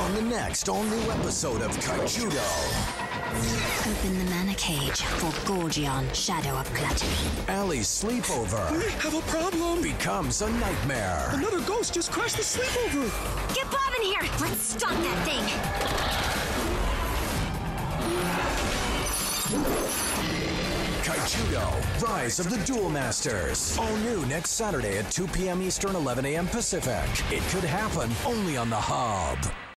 on the next all-new episode of Kaijudo. Open the mana cage for Gorgion, Shadow of Gluttony. Allie's sleepover We have a problem. becomes a nightmare. Another ghost just crashed the sleepover. Get Bob in here! Let's stop that thing! Kaijudo, Rise of the Duel Masters. All new next Saturday at 2 p.m. Eastern, 11 a.m. Pacific. It could happen only on the Hub.